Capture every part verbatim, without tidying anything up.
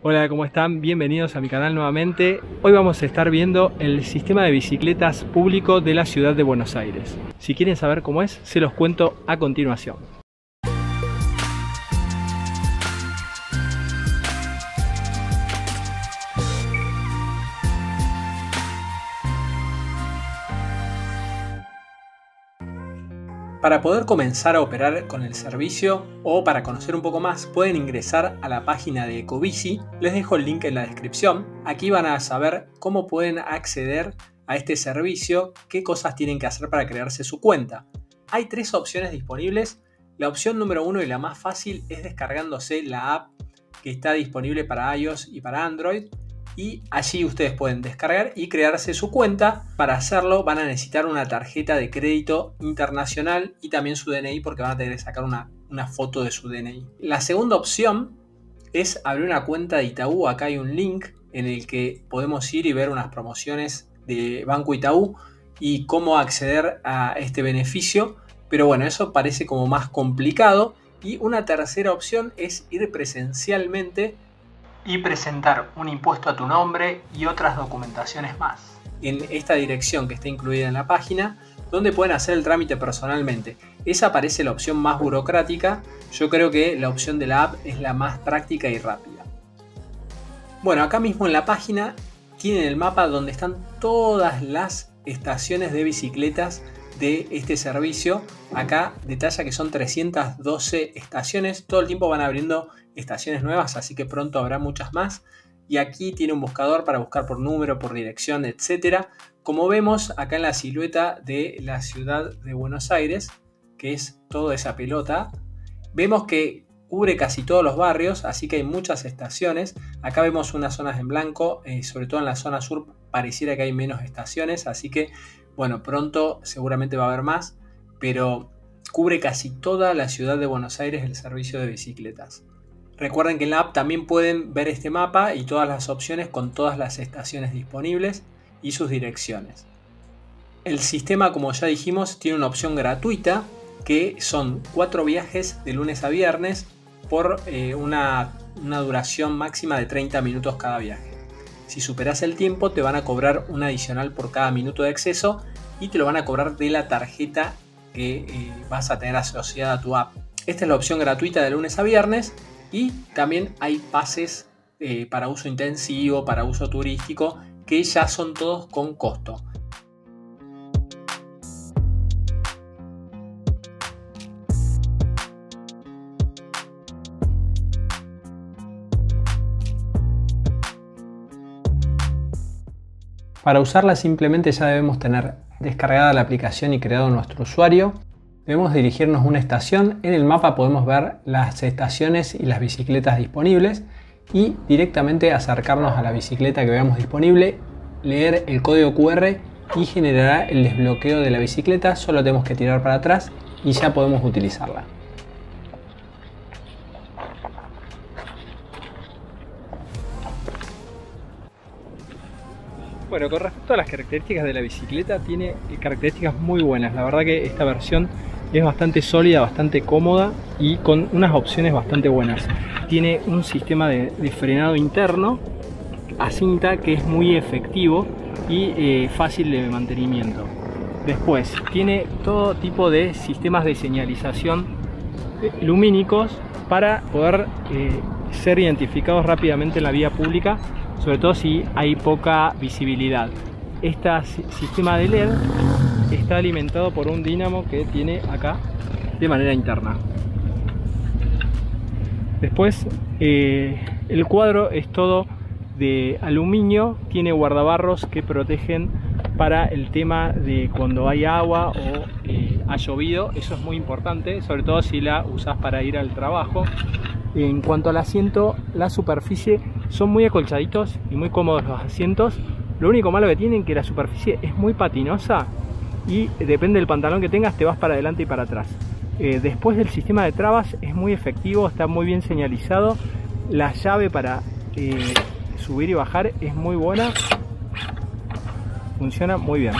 Hola, ¿cómo están? Bienvenidos a mi canal nuevamente. Hoy vamos a estar viendo el sistema de bicicletas público de la ciudad de Buenos Aires. Si quieren saber cómo es, se los cuento a continuación. Para poder comenzar a operar con el servicio o para conocer un poco más pueden ingresar a la página de Ecobici, les dejo el link en la descripción. Aquí van a saber cómo pueden acceder a este servicio, qué cosas tienen que hacer para crearse su cuenta. Hay tres opciones disponibles. La opción número uno y la más fácil es descargándose la app que está disponible para iOS y para Android. Y allí ustedes pueden descargar y crearse su cuenta. Para hacerlo van a necesitar una tarjeta de crédito internacional y también su D N I, porque van a tener que sacar una, una foto de su D N I. La segunda opción es abrir una cuenta de Itaú. Acá hay un link en el que podemos ir y ver unas promociones de Banco Itaú y cómo acceder a este beneficio. Pero bueno, eso parece como más complicado. Y una tercera opción es ir presencialmente y presentar un impuesto a tu nombre y otras documentaciones más en esta dirección que está incluida en la página, donde pueden hacer el trámite personalmente. Esa parece la opción más burocrática. Yo creo que la opción de la app es la más práctica y rápida. Bueno, acá mismo en la página tienen el mapa donde están todas las estaciones de bicicletas de este servicio. Acá detalla que son trescientas doce estaciones. Todo el tiempo van abriendo estaciones nuevas, así que pronto habrá muchas más. Y aquí tiene un buscador para buscar por número, por dirección, etcétera. Como vemos acá en la silueta de la ciudad de Buenos Aires, que es toda esa pelota, vemos que cubre casi todos los barrios, así que hay muchas estaciones. Acá vemos unas zonas en blanco, eh, sobre todo en la zona sur pareciera que hay menos estaciones, así que bueno, pronto seguramente va a haber más, pero cubre casi toda la ciudad de Buenos Aires el servicio de bicicletas. Recuerden que en la app también pueden ver este mapa y todas las opciones con todas las estaciones disponibles y sus direcciones. El sistema, como ya dijimos, tiene una opción gratuita que son cuatro viajes de lunes a viernes por eh, una, una duración máxima de treinta minutos cada viaje. Si superas el tiempo te van a cobrar un adicional por cada minuto de exceso y te lo van a cobrar de la tarjeta que eh, vas a tener asociada a tu app. Esta es la opción gratuita de lunes a viernes. Y también hay pases eh, para uso intensivo, para uso turístico, que ya son todos con costo. Para usarla simplemente ya debemos tener descargada la aplicación y creado nuestro usuario. Debemos dirigirnos a una estación. En el mapa podemos ver las estaciones y las bicicletas disponibles y directamente acercarnos a la bicicleta que veamos disponible, leer el código cu erre y generará el desbloqueo de la bicicleta. Solo tenemos que tirar para atrás y ya podemos utilizarla. Bueno, con respecto a las características de la bicicleta, tiene características muy buenas. La verdad que esta versión es bastante sólida, bastante cómoda y con unas opciones bastante buenas. Tiene un sistema de, de frenado interno a cinta que es muy efectivo y eh, fácil de mantenimiento. Después tiene todo tipo de sistemas de señalización lumínicos para poder eh, ser identificados rápidamente en la vía pública, sobre todo si hay poca visibilidad. Este sistema de L E D está alimentado por un dínamo que tiene acá de manera interna. Después eh, el cuadro es todo de aluminio, tiene guardabarros que protegen para el tema de cuando hay agua o eh, ha llovido. Eso es muy importante, sobre todo si la usas para ir al trabajo. En cuanto al asiento, la superficie son muy acolchaditos y muy cómodos los asientos. Lo único malo que tienen es que la superficie es muy patinosa y depende del pantalón que tengas te vas para adelante y para atrás. Eh, después del sistema de trabas es muy efectivo, está muy bien señalizado. La llave para eh, subir y bajar es muy buena, funciona muy bien.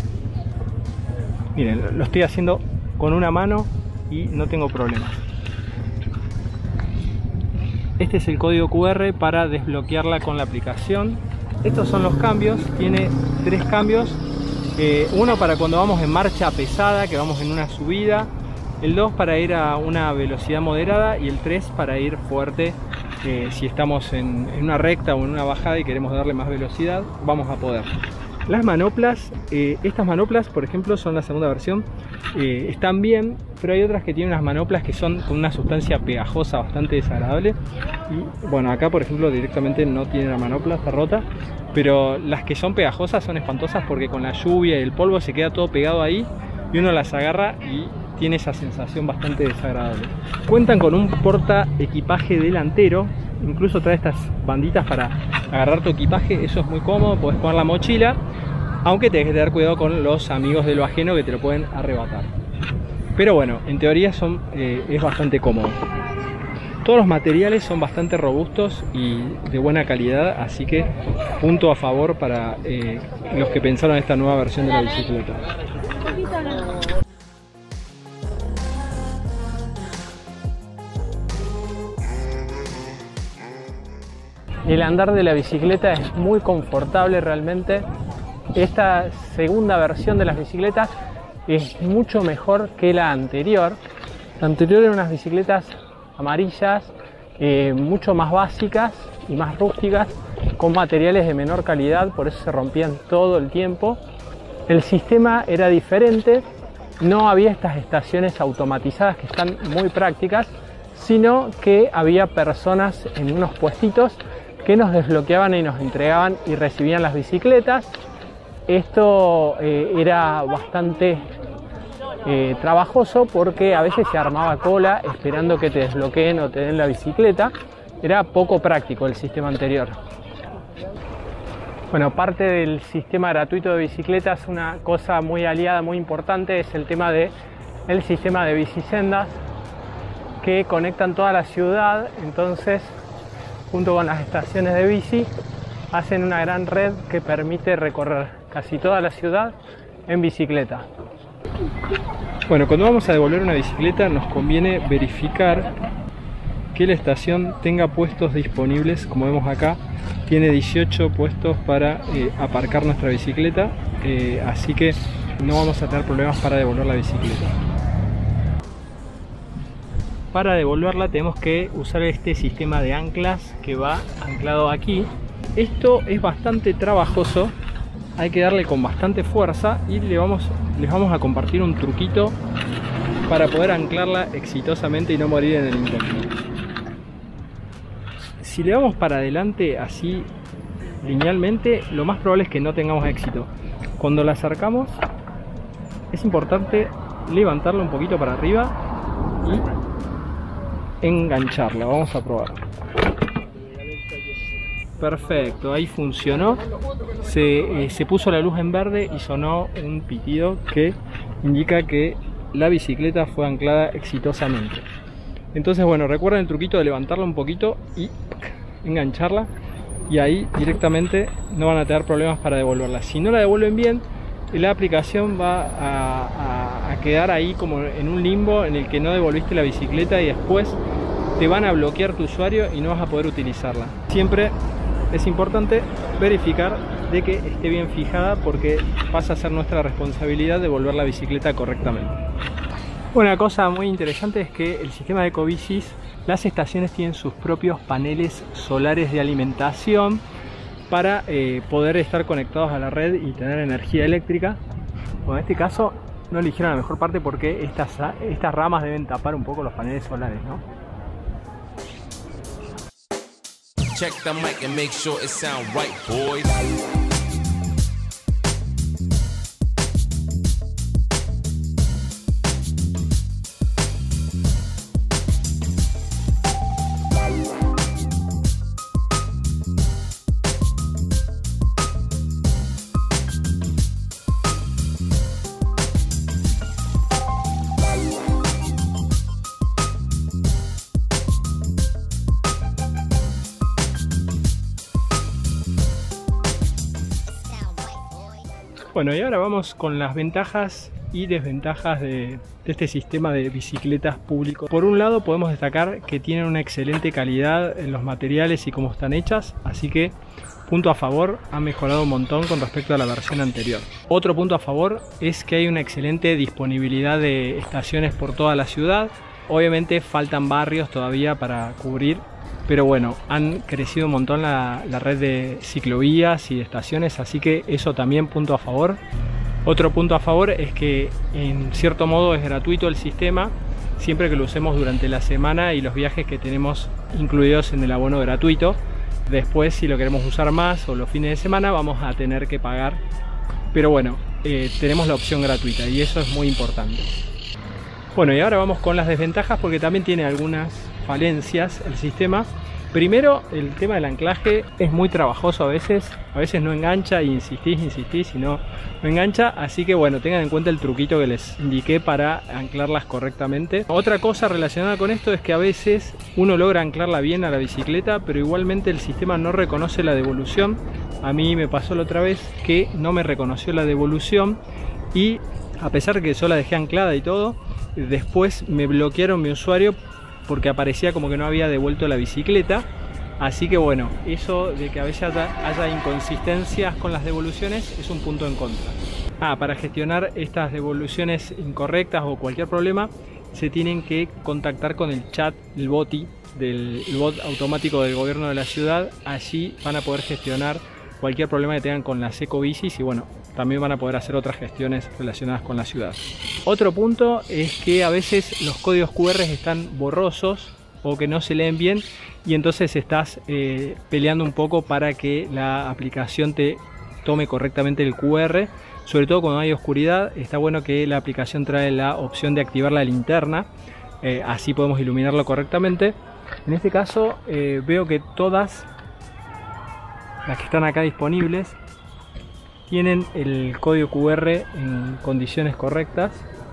Miren, lo estoy haciendo con una mano y no tengo problemas. este es el código Q R para desbloquearla con la aplicación. Estos son los cambios, tiene tres cambios. Eh, uno para cuando vamos en marcha pesada, que vamos en una subida. El dos para ir a una velocidad moderada. Y el tres para ir fuerte, eh, si estamos en, en una recta o en una bajada y queremos darle más velocidad, vamos a poder. Las manoplas, eh, estas manoplas por ejemplo son la segunda versión, eh, están bien, pero hay otras que tienen unas manoplas que son con una sustancia pegajosa bastante desagradable. Y bueno, acá por ejemplo directamente no tiene la manopla, está rota, pero las que son pegajosas son espantosas porque con la lluvia y el polvo se queda todo pegado ahí y uno las agarra y tiene esa sensación bastante desagradable. Cuentan con un porta equipaje delantero, incluso trae estas banditas para agarrar tu equipaje, eso es muy cómodo, puedes poner la mochila, aunque tenés que tener cuidado con los amigos de lo ajeno que te lo pueden arrebatar. Pero bueno, en teoría son, eh, es bastante cómodo. Todos los materiales son bastante robustos y de buena calidad, así que punto a favor para eh, los que pensaron esta nueva versión de la bicicleta. El andar de la bicicleta es muy confortable realmente. Esta segunda versión de las bicicletas es mucho mejor que la anterior. La anterior eran unas bicicletas amarillas, eh, mucho más básicas y más rústicas, con materiales de menor calidad, por eso se rompían todo el tiempo. El sistema era diferente, no había estas estaciones automatizadas que están muy prácticas, sino que había personas en unos puestitos que nos desbloqueaban y nos entregaban y recibían las bicicletas. Esto eh, era bastante eh, trabajoso porque a veces se armaba cola esperando que te desbloqueen o te den la bicicleta. Era poco práctico el sistema anterior. Bueno, parte del sistema gratuito de bicicletas, una cosa muy aliada, muy importante, es el tema de el sistema de bicisendas que conectan toda la ciudad. Entonces, junto con las estaciones de bici, hacen una gran red que permite recorrer casi toda la ciudad en bicicleta. Bueno, cuando vamos a devolver una bicicleta nos conviene verificar que la estación tenga puestos disponibles. Como vemos acá, tiene dieciocho puestos para eh, aparcar nuestra bicicleta, eh, así que no vamos a tener problemas para devolver la bicicleta. Para devolverla tenemos que usar este sistema de anclas que va anclado aquí. Esto es bastante trabajoso, hay que darle con bastante fuerza y le vamos, les vamos a compartir un truquito para poder anclarla exitosamente y no morir en el intento. Si le damos para adelante así linealmente, lo más probable es que no tengamos éxito. Cuando la acercamos es importante levantarla un poquito para arriba y engancharla. Vamos a probar. Perfecto, ahí funcionó. Se, eh, se puso la luz en verde y sonó un pitido que indica que la bicicleta fue anclada exitosamente. Entonces, bueno, recuerden el truquito de levantarla un poquito y engancharla, y ahí directamente no van a tener problemas para devolverla. Si no la devuelven bien, la aplicación va a, a, a quedar ahí como en un limbo en el que no devolviste la bicicleta y después te van a bloquear tu usuario y no vas a poder utilizarla. Siempre es importante verificar de que esté bien fijada, porque pasa a ser nuestra responsabilidad devolver la bicicleta correctamente. Una cosa muy interesante es que el sistema de Ecobicis, las estaciones tienen sus propios paneles solares de alimentación para eh, poder estar conectados a la red y tener energía eléctrica. Bueno, en este caso no eligieron la mejor parte porque estas, estas ramas deben tapar un poco los paneles solares, ¿no? Check the mic and make sure it sound right, boys. Bueno, y ahora vamos con las ventajas y desventajas de, de este sistema de bicicletas públicos. Por un lado podemos destacar que tienen una excelente calidad en los materiales y cómo están hechas, así que punto a favor, ha mejorado un montón con respecto a la versión anterior. Otro punto a favor es que hay una excelente disponibilidad de estaciones por toda la ciudad. Obviamente faltan barrios todavía para cubrir, pero bueno, han crecido un montón la, la red de ciclovías y de estaciones, así que eso también punto a favor. Otro punto a favor es que en cierto modo es gratuito el sistema, siempre que lo usemos durante la semana y los viajes que tenemos incluidos en el abono gratuito. Después, si lo queremos usar más o los fines de semana, vamos a tener que pagar, pero bueno, eh, tenemos la opción gratuita y eso es muy importante. Bueno, y ahora vamos con las desventajas, porque también tiene algunas falencias el sistema. Primero, el tema del anclaje es muy trabajoso a veces, a veces no engancha, y insistís, insistís y no, no engancha, así que bueno, tengan en cuenta el truquito que les indiqué para anclarlas correctamente. Otra cosa relacionada con esto es que a veces uno logra anclarla bien a la bicicleta, pero igualmente el sistema no reconoce la devolución. A mí me pasó la otra vez que no me reconoció la devolución, y a pesar de que yo la dejé anclada y todo, después me bloquearon mi usuario porque aparecía como que no había devuelto la bicicleta. Así que bueno, eso de que a veces haya, haya inconsistencias con las devoluciones es un punto en contra. Ah, para gestionar estas devoluciones incorrectas o cualquier problema, se tienen que contactar con el chat, el boti, del el bot automático del gobierno de la ciudad. Allí van a poder gestionar cualquier problema que tengan con las ecobicis, y bueno, también van a poder hacer otras gestiones relacionadas con la ciudad. Otro punto es que a veces los códigos cu erre están borrosos o que no se leen bien, y entonces estás eh, peleando un poco para que la aplicación te tome correctamente el cu erre. Sobre todo cuando hay oscuridad, está bueno que la aplicación trae la opción de activar la linterna, eh, así podemos iluminarlo correctamente. En este caso eh, veo que todas las que están acá disponibles tienen el código cu erre en condiciones correctas,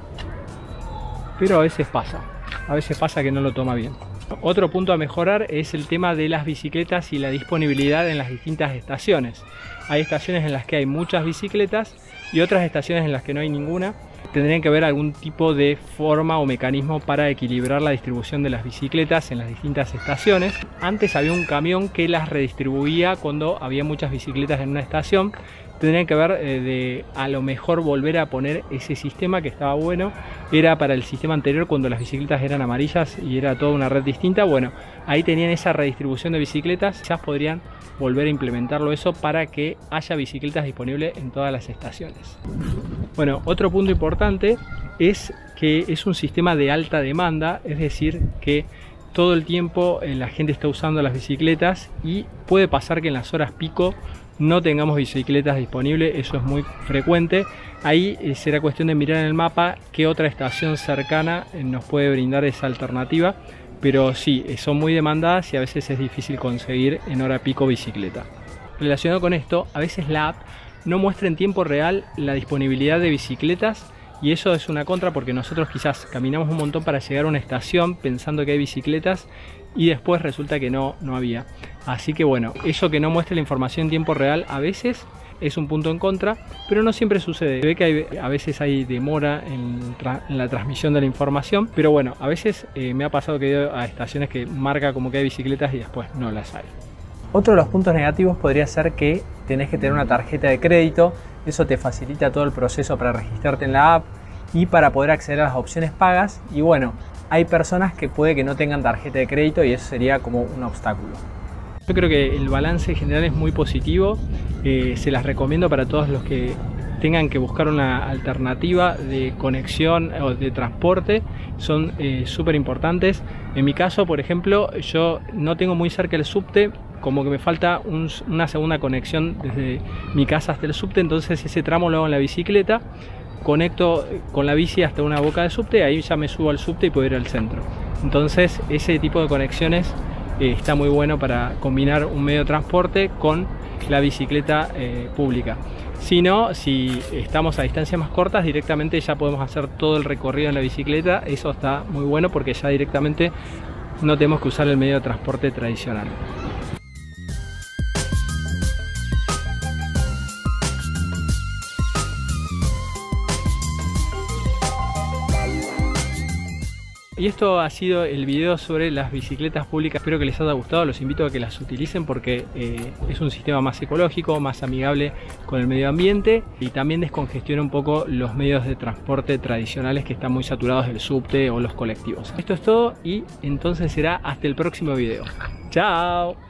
pero a veces pasa, a veces pasa que no lo toma bien. Otro punto a mejorar es el tema de las bicicletas y la disponibilidad en las distintas estaciones. Hay estaciones en las que hay muchas bicicletas y otras estaciones en las que no hay ninguna. Tendrían que haber algún tipo de forma o mecanismo para equilibrar la distribución de las bicicletas en las distintas estaciones. Antes había un camión que las redistribuía cuando había muchas bicicletas en una estación. Tendrían que ver eh, de a lo mejor volver a poner ese sistema que estaba bueno. Era para el sistema anterior cuando las bicicletas eran amarillas y era toda una red distinta. Bueno, ahí tenían esa redistribución de bicicletas. Ya podrían volver a implementarlo eso para que haya bicicletas disponibles en todas las estaciones. Bueno, otro punto importante es que es un sistema de alta demanda, es decir, que todo el tiempo eh, la gente está usando las bicicletas, y puede pasar que en las horas pico no tengamos bicicletas disponibles. Eso es muy frecuente. Ahí eh, será cuestión de mirar en el mapa qué otra estación cercana eh, nos puede brindar esa alternativa, pero sí, eh, son muy demandadas y a veces es difícil conseguir en hora pico bicicleta. Relacionado con esto, a veces la app no muestra en tiempo real la disponibilidad de bicicletas, y eso es una contra, porque nosotros quizás caminamos un montón para llegar a una estación pensando que hay bicicletas y después resulta que no, no había. Así que bueno, eso que no muestre la información en tiempo real a veces es un punto en contra, pero no siempre sucede. Se ve que hay, a veces hay demora en, en la transmisión de la información, pero bueno, a veces eh, me ha pasado que he ido a estaciones que marca como que hay bicicletas y después no las hay. Otro de los puntos negativos podría ser que tenés que tener una tarjeta de crédito. Eso te facilita todo el proceso para registrarte en la app y para poder acceder a las opciones pagas. Y bueno, hay personas que puede que no tengan tarjeta de crédito y eso sería como un obstáculo. Yo creo que el balance general es muy positivo. Eh, se las recomiendo para todos los que tengan que buscar una alternativa de conexión o de transporte. Son eh, súper importantes. En mi caso, por ejemplo, yo no tengo muy cerca el subte, como que me falta un, una segunda conexión desde mi casa hasta el subte, entonces ese tramo lo hago en la bicicleta, conecto con la bici hasta una boca de subte, ahí ya me subo al subte y puedo ir al centro. Entonces ese tipo de conexiones eh, está muy bueno para combinar un medio de transporte con la bicicleta eh, pública. Si no, si estamos a distancias más cortas, directamente ya podemos hacer todo el recorrido en la bicicleta. Eso está muy bueno porque ya directamente no tenemos que usar el medio de transporte tradicional. y esto ha sido el video sobre las bicicletas públicas. Espero que les haya gustado, los invito a que las utilicen porque eh, es un sistema más ecológico, más amigable con el medio ambiente y también descongestiona un poco los medios de transporte tradicionales que están muy saturados del subte o los colectivos. Esto es todo y entonces será hasta el próximo video. ¡Chao!